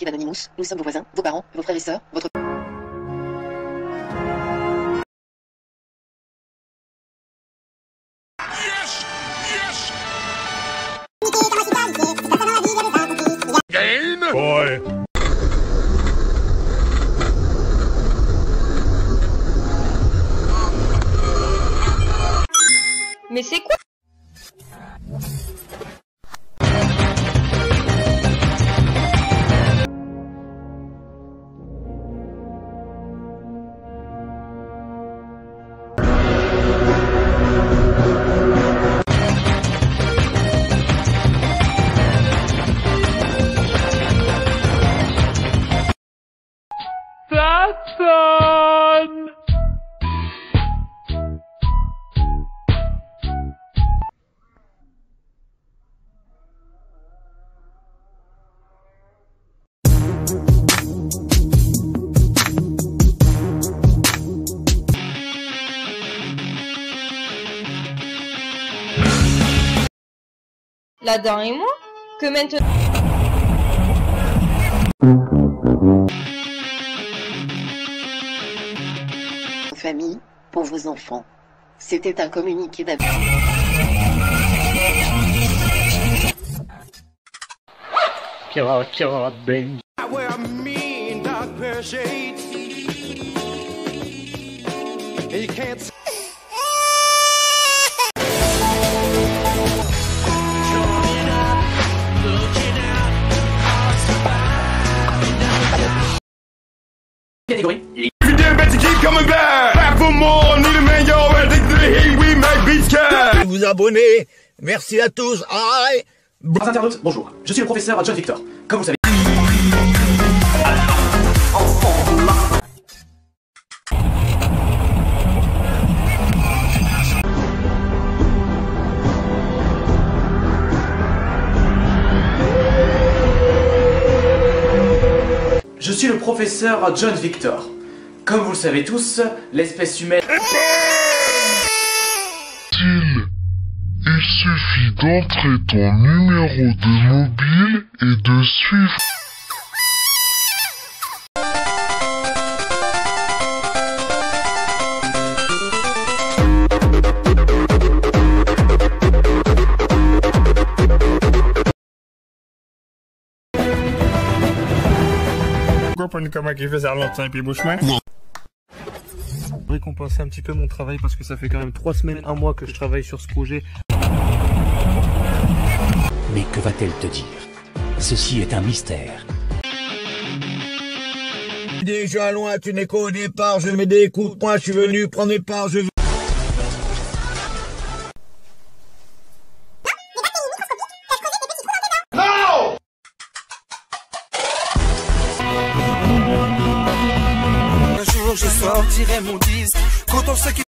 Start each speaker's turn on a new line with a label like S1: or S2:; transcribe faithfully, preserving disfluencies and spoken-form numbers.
S1: Kid Anonymous, nous sommes vos voisins, vos parents, vos frères et sœurs, votre...
S2: Yes! Yes!
S3: Game Boy.
S4: Mais c'est quoi?
S3: Platson.
S4: L'Adam et moi? Que maintenant...
S1: Famille, pour vos enfants. C'était un communiqué d'avis.
S3: Killer, killer, bang.
S5: I wear a mean dark pair of shades, and you can't see.
S2: Catégorie.
S6: Vous abonner. Merci à tous. Aïe.
S2: Chers internautes, bonjour. Je suis le professeur John Victor. Comme vous le savez. Je suis le professeur John Victor. Comme vous le savez tous, l'espèce humaine...
S7: Il suffit d'entrer ton numéro de mobile et de suivre.
S3: Pourquoi pas une cama qui fait ça longtemps et puis bouche-moi?
S8: Récompenser un petit peu mon travail parce que ça fait quand même trois semaines, un mois que je travaille sur ce projet.
S9: Mais que va-t-elle te dire? Ceci est un mystère.
S6: Déjà loin, tu n'es qu'au départ. Je mets des coups de poing, je suis venu prendre mes parts. Je...
S5: Un jour je sortirai mon disque. Quand on sait qu'il